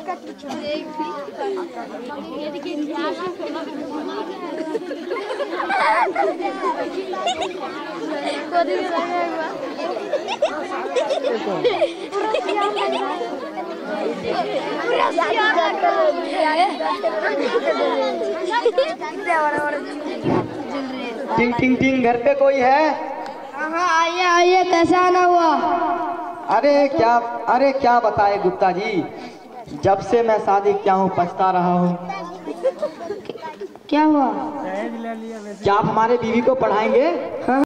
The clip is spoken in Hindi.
टिंग टिंग टिंग, घर पे कोई है? हाँ आइए आइए, कैसा आना हुआ? अरे क्या बताए गुप्ता जी, जब से मैं शादी किया हूँ पछता रहा हूँ। क्या हुआ? क्या आप हमारे बीवी को पढ़ाएंगे? हाँ।